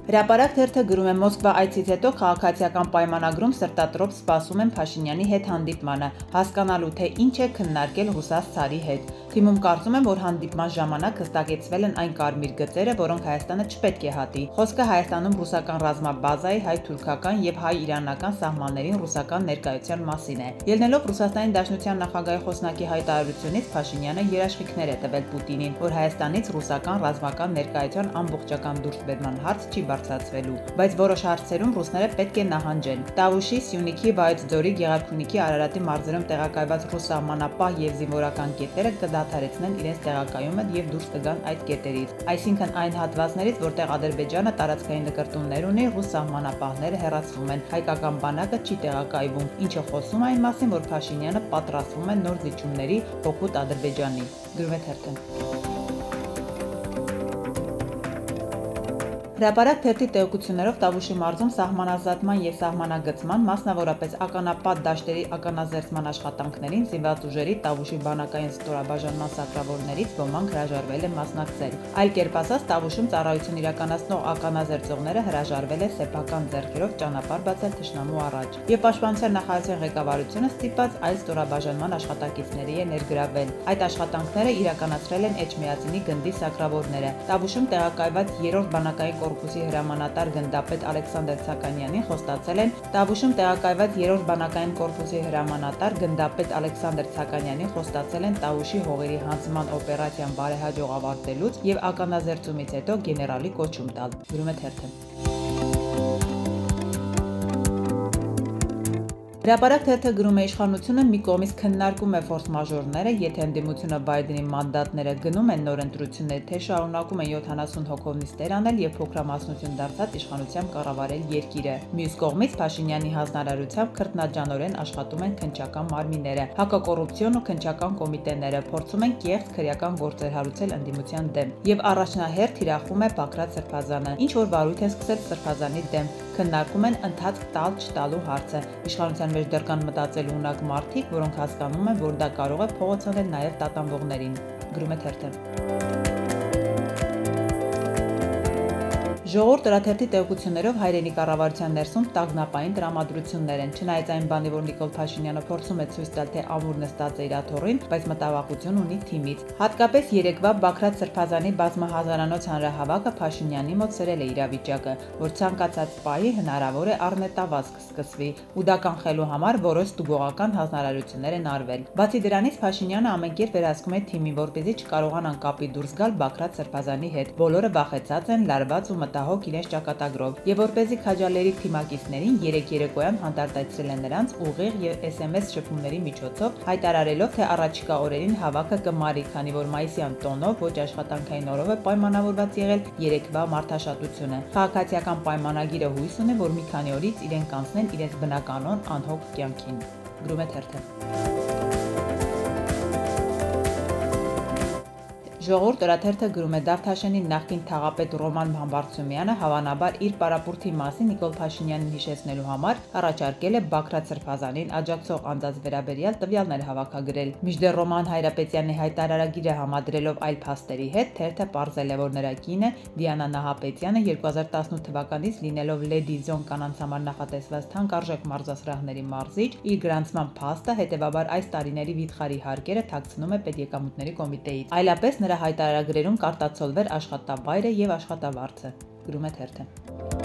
Հրապարակ թերթը գրում է Մոսկվա այցից հետո քաղաքացիական պայմանագրում սրտատրոփ սպասում են Փաշինյանի հետ հանդիպմանը, հասկանալու թե ինչ է քննարկել ռուսաց ցարի հետ։ Թիմում կարծում են, որ հանդիպման ժամանակ հստակեցվել են այն կարմիր գծերը, որոնք Հայաստանը չպետք է հատի։ Խոսքը Հայաստանում ռուսական ռազմաբազայի, հայ-թուրքական եւ հայ-իրանական սահմաններին ռուսական ներկայության մասին է։ Ելնելով Ռուսաստանի Դաշնության նախագահի խոսնակի հայտարարությունից Փաշինյանը երաշխիքներ է տվել Պուտինին, որ Հայաստանից ռուսական ռազմական ներկայության ամբողջական դուրսբերման հարց չի բարձրացվելու, բայց որոշ հարցերում ռուսները պետք է նահանջեն։ Տավուշի, Սյունիքի, Վայոց ձորի, Գեղարքունիքի, Արարատի մարզերում տեղակայված ռուս սահմանապահ եւ զինվորական կետերը կդադարեցնեն իրենց տեղակայումը եւ դուրս կգան այդ կետերից։ Այսինքն այն հատվածներից, որտեղ Ադրբեջանը տարածքային նկրտումներ ունի, ռուս սահմանապահները հեռացվում են, հայկական բանակը չի տեղակայվում, ինչը խոսում է այն մասին, որ Փաշինյանը պատրաստվում է նոր զիջումների օգուտ Ադրբեջանի։ Գրում է թերթը։ Հրապարակ թերթի տեղեկություններով Տավուշի մարզում սահմանազատման եւ սահմանագծման, մասնավորապես ականապատ դաշտերի ականազերծման աշխատանքներին զինված ուժերի Տավուշի բանակային ստորաբաժանման սակրավորներից ոմանք հրաժարվել են մասնակցել։ Այլ կերպ ասած, Տավուշում ծառայություն իրականացնող ականազերծողները հրաժարվել են սեփական ձեռքերով ճանապարհ բացել թշնամու առաջ։ Եվ Պաշտպանության նախարարության ղեկավարությունը ստիպված այլ ստորաբաժանման աշխատակիցների է ներգրավել։ Այդ աշխատանքները իրականացրել են Էջմիածինի գնդի սակրավորները։ Տավուշում տեղակայված 3-րդ բանակային կորպուսի հրամանատար գնդապետ Ալեքսանդր Ցականյանին խոստացել են Տավուշում տեղակայված 3-րդ բանակային կորպուսի հրամանատար գնդապետ Ալեքսանդր Ցականյանին խոստացել են Տավուշի հողերի հանձնման օպերացիան բարեհաջող ավարտելուց եւ ականազերծումից հետո գեներալի կոչում տալ։ Գրում է թերթը։ Հրապարակ թերթը գրում է իշխանությունը մի կողմից քննարկում է ֆորս մաժորները, եթե ընդդիմությունը Բայդենի մանդատները գնում են նոր ընտրություններ, թե շարունակում են 70 հոգով նիստեր անել եւ փոքրամասնություն դարձած իշխանությամբ կառավարել երկիրը։ Մյուս կողմից Փաշինյանի հանձնարարությամբ քրտնաջանորեն աշխատում են քննչական մարմինները, հակակոռուպցիոն ու քննչական կոմիտեները, փորձում են կեղծ քրեական գործեր հարուցել ընդդիմության դեմ։ Եվ առաջնահերթ թիրախվում է Բաքրատ Սրբազանը, ինչ որ վարույթ են սկսել Սրբազանի դեմ, քննարկում են ընթացք տալ-չտալու հարցը։ Իշխանության մեջ դեռ կան մտածելու ունակ մարդիկ, որոնք հասկանում են, որ դա կարող է փողոց անել նաև տատանվողներին։ Գրում է թերթը։ Ժողովուրդ օրաթերթի տեղեկություններով հայրենի կառավարության ներսում տագնապային տրամադրություններ են։ Չնայած այն բանի, որ Նիկոլ Փաշինյանը փորձում է ցույց տալ, թե ամուր նստած է իր աթոռին, բայց մտավախություն ունի թիմից։ Հատկապես երեկվա Բաքրատ Սրբազանի բազմահազարանոց հանրահավաքը Փաշինյանի մոտ սրել է իրավիճակը, որ ցանկացած պահի հնարավոր է առնետավազք սկսվի, ու դա կանխելու համար որոշ ստուգողական հանձնարարություններ են արվել։ Բացի դրանից Փաշինյանը ամենքեր վերահսկում է թիմին, որպեսզի չկարողանան կապի դուրս գալ Բաքրատ Սրբազանի հետ։ Բոլորը վախեցած են, լարված ու հոգ իրենց ճակատագրով, եւ որպեսզի քաջալերի թիմակիցներին 3 երեկոյան հանդարտացրել են նրանց ուղիղ եւ SMS շփումների միջոցով, հայտարարելով, թե առաջիկա օրերին հավաքը կմարի, քանի որ մայիսյան տոնով ոչ աշխատանքային օրով է պայմանավորված եղել երեկվա մարդաշատությունը։ Քաղաքացիական պայմանագիրը հույս ունի, որ մի քանի օրից իրենք կանցնեն իրենց բնականon անհոգ կյանքին։ Գրում է թերթը։ Ժողովուրդ օրաթերթը գրում է Դավթաշենի նախկին թաղապետ Ռոման Համբարձումյանը հավանաբար իր պարապուրտի մասին Նիկոլ Փաշինյանին հիշեցնելու համար առաջարկել է Բաքրատ Սրբազանին աջակցող անձանց վերաբերյալ տվյալներ հավաքագրել։ Մինչդեռ Ռոման Հայրապետյանի հայտարարագիրը համադրելով այլ փաստերի հետ, թերթը պարզել է, որ նրա կինը Դիանա Նահապետյանը 2018 թվականից լինելով Լեդի Զոն կանանց համար նախատեսված թանկարժեք մարզասրահների մարզիչ, իր գրանցման փաստը, հետևաբար այս տարիների վիթխարի հարկերը թաքցնում է Պետեկամուտների կոմիտեից։ Այլապես նրա հայտարարագրերում կարտացոլվեր աշխատավայրը եւ աշխատավարձը։ Գրում է թերթը։